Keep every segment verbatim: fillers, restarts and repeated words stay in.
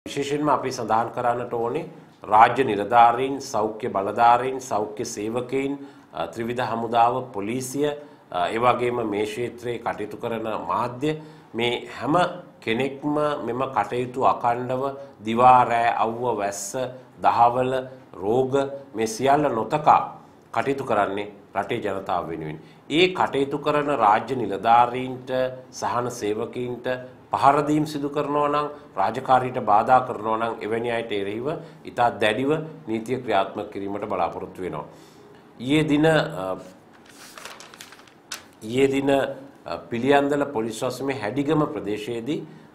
විශේෂයෙන්ම අපි සඳහන් කරන්නට ඕනේ රාජ්‍ය නිලධාරීන්, සෞඛ්‍ය බලධාරීන්, සෞඛ්‍ය සේවකයින්, ත්‍රිවිධ හමුදාව, පොලිසිය, ඒ වගේම මේ ක්ෂේත්‍රයේ කටයුතු කරන මාධ්‍ය මේ හැම කෙනෙක්ම මෙම කටයුතු අඛණ්ඩව දිවා රෑ අවුව වැස්ස දහවල රෝග මේ සියල්ල නොතකා කටයුතු කරන්නේ රටේ ජනතාව වෙනුවෙන්. ඒ කටයුතු කරන රාජ්‍ය නිලධාරීන්ට සහන සේවකීන්ට පහර දීම් සිදු කරනවා නම් රාජකාරියට බාධා කරනවා නම් එවැනි අයට එරෙහිව ඉතා දැඩිව නීතිය ක්‍රියාත්මක කිරීමට බලාපොරොත්තු වෙනවා. ඊයේ දින ඊයේ දින පිළියන්දල පොලිස් වසමේ හැඩිගම ප්‍රදේශයේදී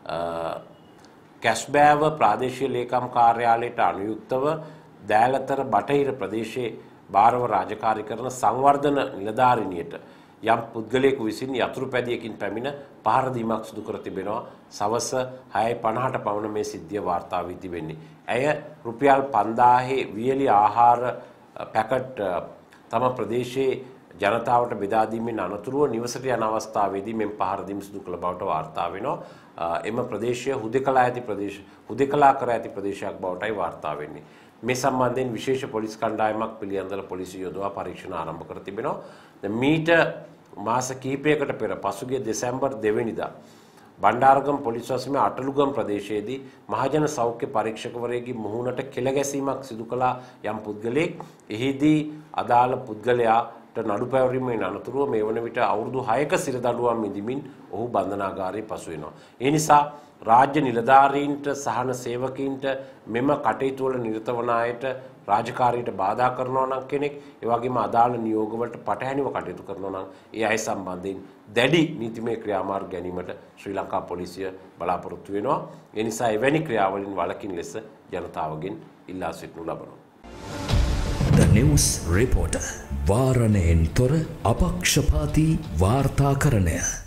කැස්බෑව ප්‍රාදේශීය ලේකම් කාර්යාලයට අනුයුක්තව දෑලතර බටහිර ප්‍රදේශයේ භාරව රාජකාරී කරන සංවර්ධන නිලධාරිනියට යම් පුද්ගලයෙකු විසින් යතුරු පැදියකින් පැමිණ පහර දීමක් සිදු කර තිබෙනවා. සවස හයයි පනහට පමණ මේ සිද්ධිය වාර්තා වී තිබෙන්නේ. ඇය රුපියල් පන්දාහේ වියලි ආහාර පැකට් තම ප්‍රදේශයේ ජනතාවට බෙදා දීමෙන් අනතුරුව නිවසට යන අවස්ථාවේදී මෙම පහර දීම සිදු කළ බවට වාර්තා වෙනවා. එම ප්‍රදේශය හුදෙකලා ඇති ප්‍රදේශ හුදෙකලා කර ඇති ප්‍රදේශයක් බවටයි වාර්තා වෙන්නේ. මේ සම්බන්ධයෙන් විශේෂ පොලිස් කණ්ඩායමක් පිළියන්දල පොලිසිය යොදවා පරීක්ෂණ ආරම්භ කර තිබෙනවා. මීට මාස කිහිපයකට පෙර පසුගිය දෙසැම්බර් දෙවැනිදා බණ්ඩාරගම පොලිස් වසමේ අටලුගම් ප්‍රදේශයේදී මහජන සෞඛ්‍ය පරීක්ෂකවරයෙකුගේ මුහුණට කෙළ ගැසීමක් සිදු කළ යම් පුද්ගලයෙක් එහිදී අදාළ පුද්ගලයාට නඩු පැවරීමෙන් අනතුරුව මේ වන විට අවුරුදු හයක සිරදඬුවම් විඳිමින් ඔහු බන්ධනාගාරයේ පසු වෙනවා. ඒ නිසා රාජ්‍ය නිලධාරීන්ට සහන සේවකීන්ට මෙම කටයුතු වල නිරත වන අයට රාජකාරියට බාධා කරනවා නම් කෙනෙක් ඒ වගේම අදාළ නියෝගවලට පටහැනිව කටයුතු කරනවා නම් ඒ අය සම්බන්ධයෙන් දැඩි නීතිමය ක්‍රියාමාර්ග ගැනීමට ශ්‍රී ලංකා පොලිසිය බලාපොරොත්තු වෙනවා. ඒ නිසා එවැනි ක්‍රියාවලින් වළකින ලෙස ජනතාවගෙන් ඉල්ලා සිටිනු ලබනවා. The News Reporter වාරණයෙන් තොර අපක්ෂපාතී වාර්තාකරණය.